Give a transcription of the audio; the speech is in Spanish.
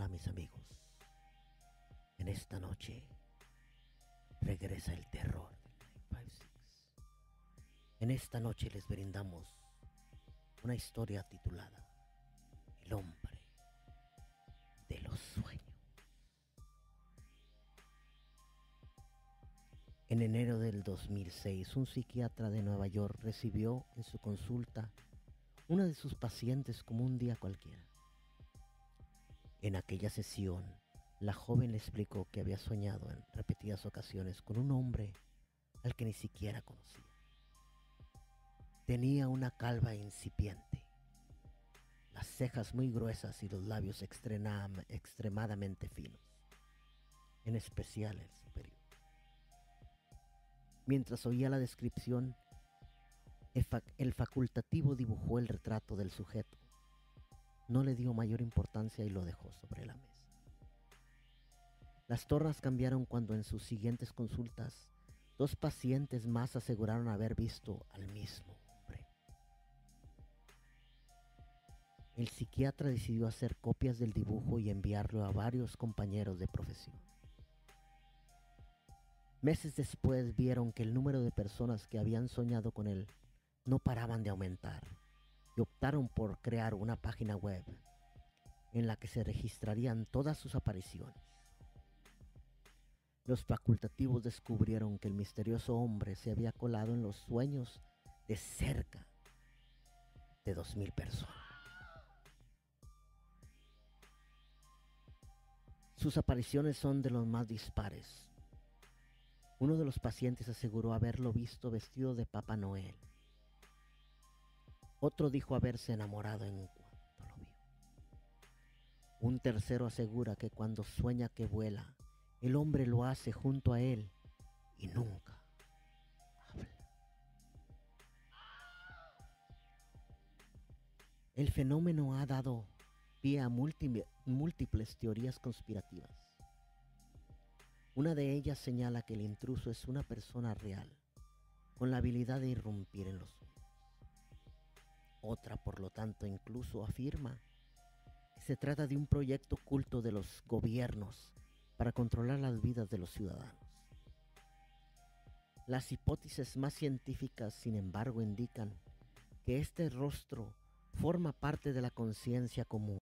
Hola mis amigos, en esta noche regresa el terror del 956. En esta noche les brindamos una historia titulada El hombre de los sueños. En enero del 2006, un psiquiatra de Nueva York recibió en su consulta una de sus pacientes como un día cualquiera. En aquella sesión, la joven le explicó que había soñado en repetidas ocasiones con un hombre al que ni siquiera conocía. Tenía una calva incipiente, las cejas muy gruesas y los labios extremadamente finos, en especial el superior. Mientras oía la descripción, el facultativo dibujó el retrato del sujeto. No le dio mayor importancia y lo dejó sobre la mesa. Las tornas cambiaron cuando en sus siguientes consultas, dos pacientes más aseguraron haber visto al mismo hombre. El psiquiatra decidió hacer copias del dibujo y enviarlo a varios compañeros de profesión. Meses después vieron que el número de personas que habían soñado con él no paraban de aumentar y optaron por crear una página web en la que se registrarían todas sus apariciones. Los facultativos descubrieron que el misterioso hombre se había colado en los sueños de cerca de 2000 personas. Sus apariciones son de los más dispares. Uno de los pacientes aseguró haberlo visto vestido de Papá Noel. Otro dijo haberse enamorado en cuanto lo vio. Un tercero asegura que cuando sueña que vuela, el hombre lo hace junto a él y nunca habla. El fenómeno ha dado pie a múltiples teorías conspirativas. Una de ellas señala que el intruso es una persona real, con la habilidad de irrumpir en los sueños. Otra, por lo tanto, incluso afirma que se trata de un proyecto oculto de los gobiernos para controlar las vidas de los ciudadanos. Las hipótesis más científicas, sin embargo, indican que este rostro forma parte de la conciencia común